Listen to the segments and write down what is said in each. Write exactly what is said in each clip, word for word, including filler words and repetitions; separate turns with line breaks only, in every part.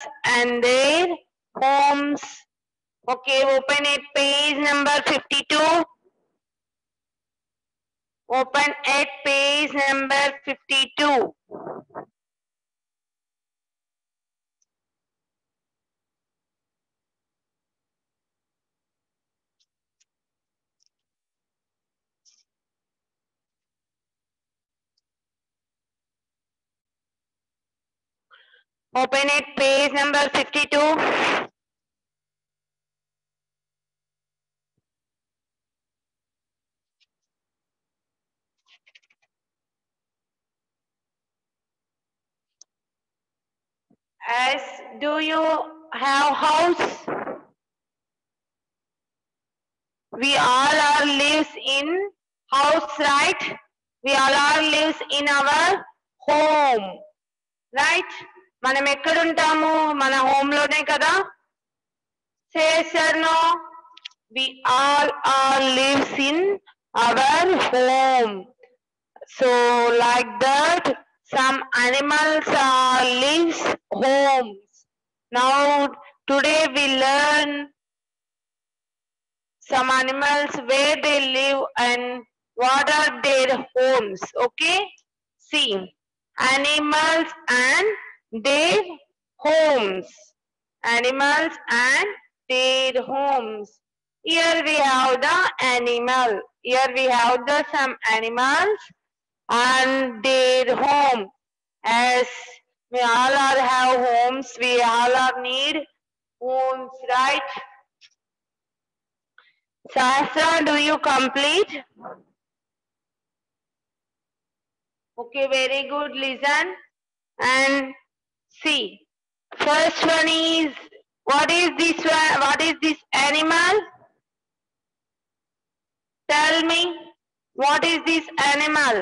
and their homes. Okay, open at page number fifty-two. Open at page number fifty-two. Open at page number fifty-two. As do you have house? We all are lives in house, right? We all are lives in our home, right? మనం ఎక్కడ ఉంటాము? మన home లోనే కదా? Say yes or no? We all are lives in our home. So like that, some animals are lives homes. Now today we learn some animals where they live and what are their homes. Okay, see, animals and their homes. Animals and their homes. Here we have the animal. Here we have the some animals and their home. As we all are have homes, we all are need homes, right? Sasha, do you complete? Okay, very good. Listen and see. First one is, what is this one? What is this animal? Tell me, what is this animal?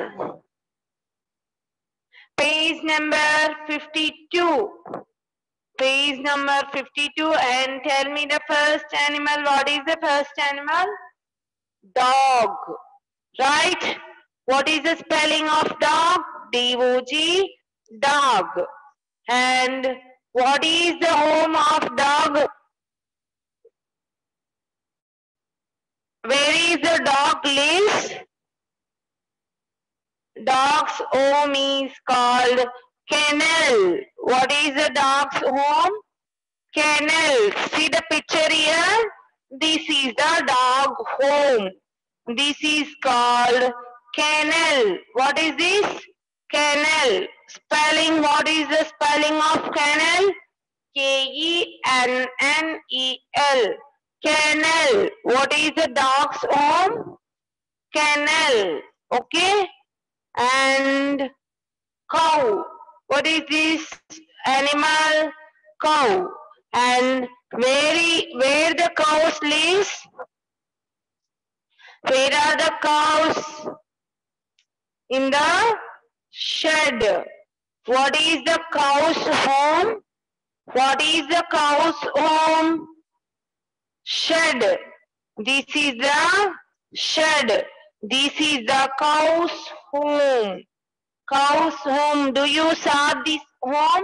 Page number fifty-two. Page number fifty-two, and tell me the first animal. What is the first animal? Dog. Right? What is the spelling of dog? D O G, dog. And what is the home of dog? Where is the dog lives? Dog's home is called kennel. What is the dog's home? Kennel. See the picture here? This is the dog home. This is called kennel. What is this? Kennel. Spelling, what is the spelling of kennel? K E N N E L. Kennel. What is the dog's home? Kennel. Okay? And cow. What is this animal? Cow. And where, where the cows lives? Where are the cows? In the shed. What is the cow's home? What is the cow's home? Shed. This is the shed. This is the cow's home. Cow's home. Do you saw this home?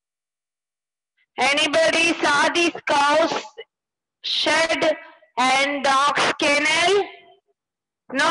Anybody saw this cow's shed and dog's kennel? No?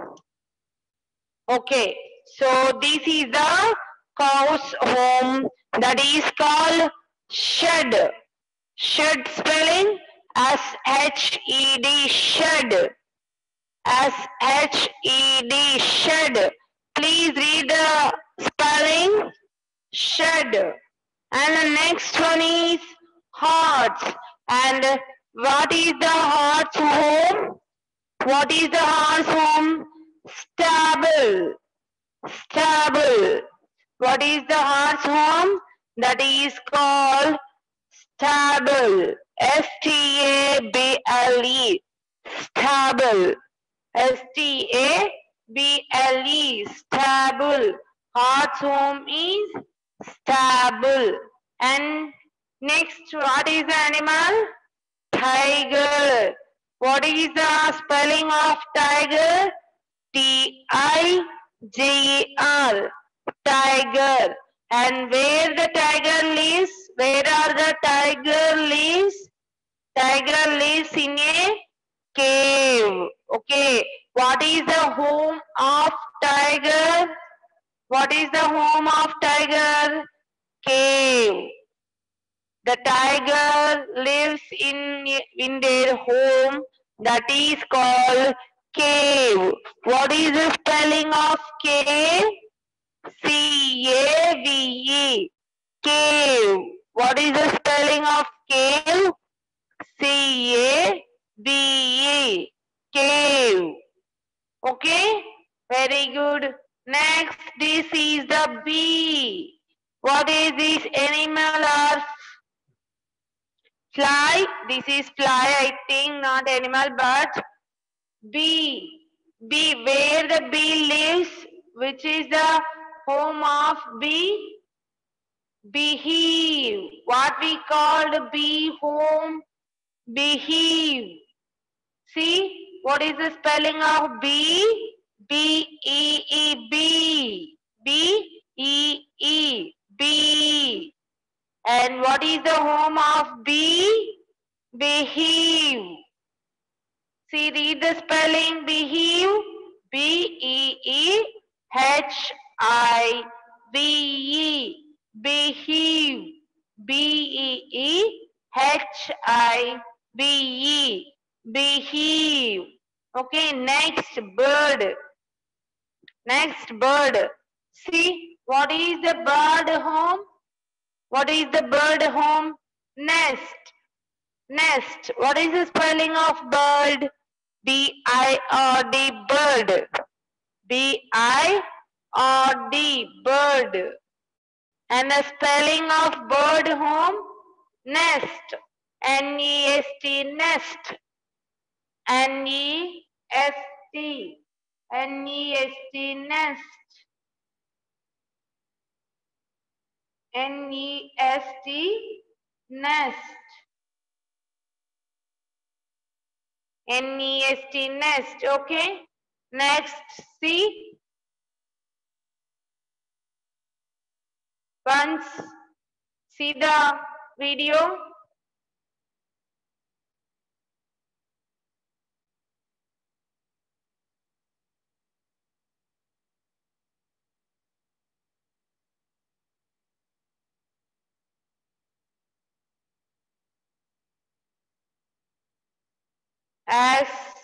Okay. So this is the cow's home, that is called shed. Shed spelling S H E D, shed. S H E D, shed. Please read the spelling, shed. And the next one is hearts. And what is the heart's home? What is the heart's home? Stable. Stable. What is the heart's home? That is called stable. S T A B L E. Stable. S T A B L E. Stable. Heart's home is stable. And next, what is the animal? Tiger. What is the spelling of tiger? T I G E R. Tiger. And where the tiger lives? Where are the tiger lives? Tiger lives in a cave. Okay. What is the home of tiger? What is the home of tiger? Cave. The tiger lives in, in their home that is called cave. What is the spelling of cave? C A V E. Cave. What is the spelling of cave? C A V E. Cave. Okay? Very good. Next, this is the bee. What is this animal or fly? This is fly, I think, not animal, but bee. Bee, where the bee lives, which is the home of bee? Beehive. What we called bee home? Beehive. See, what is the spelling of bee? B E E B. B E E. Bee. And what is the home of bee? Beehive. See, read the spelling. Beehive. B E E H I V E. Beehive. B E E H I V E. Beehive. Okay, next bird. Next bird. See, what is the bird home? What is the bird home? Nest. Nest. What is the spelling of bird? B I R D, bird. B I R D, bird. And the spelling of bird home? Nest. N E S T, nest. N E S T. N E S T, nest. N E S T, nest. N E S T, nest. Okay. Next, see. Once see the video. As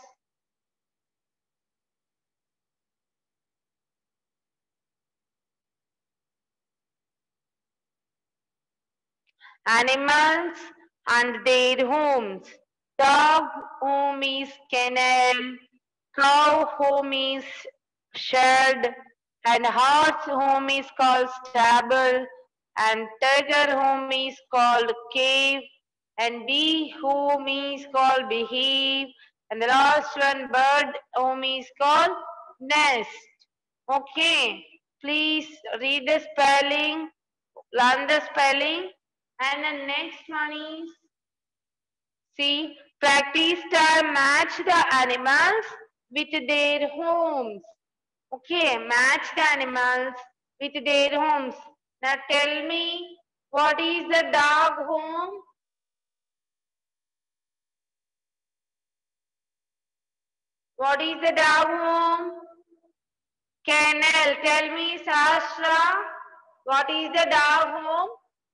animals and their homes. Dog home is kennel, cow home is shed, and horse home is called stable, and tiger home is called cave, and bee home is called beehive, and the last one, bird home is called nest. Okay, please read the spelling, learn the spelling, and the next one is, see, practice time, match the animals with their homes. Okay, match the animals with their homes. Now tell me, what is the dog home? What is the dog home? Kennel. Tell me, Sasha, what is the dog home?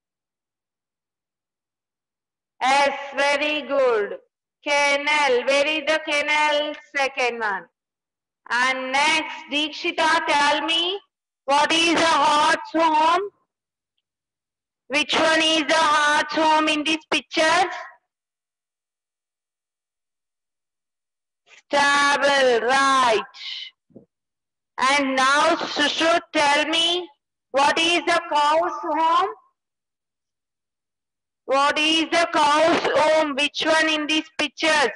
Yes, very good. Kennel. Where is the kennel? Second one. And next, Dikshita, tell me, what is the horse home? Which one is the horse home in this picture? Stable, right. And now, Shushu, tell me, what is the cow's home? What is the cow's home? Which one in these pictures?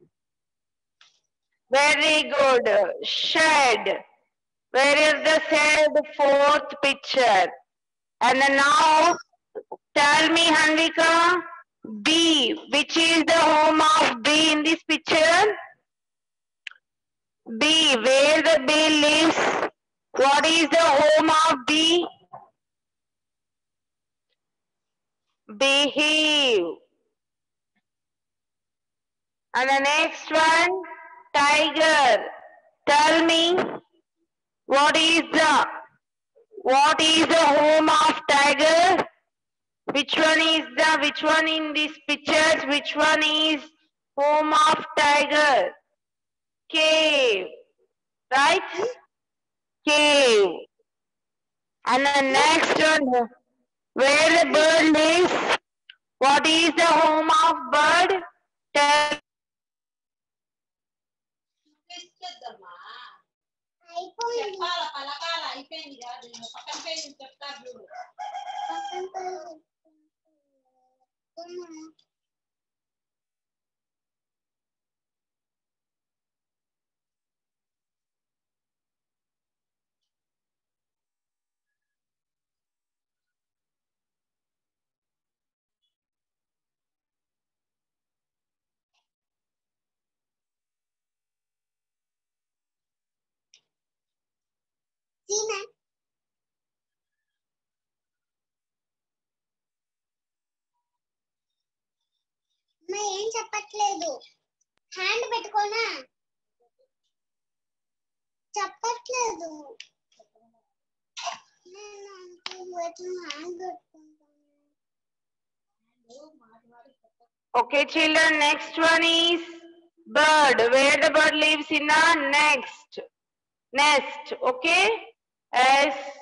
Very good. Shed. Where is the shed? Fourth picture. And now, tell me, Hanvika, bee. Which is the home of bee in this picture? Bee. Where the bee lives? What is the home of bee? behave. And the next one, tiger. Tell me, what is the what is the home of tiger? Which one is the which one in these pictures? Which one is home of tiger? Cave, right? Cave. And the next one, where the bird lives. What is the home of bird? Tell.
ఏం చెప్పట్లేదు hand పెట్టుకోనా చెప్పట్లేదు
Okay, children, next one is bird. Where the bird lives in the next nest. Okay, S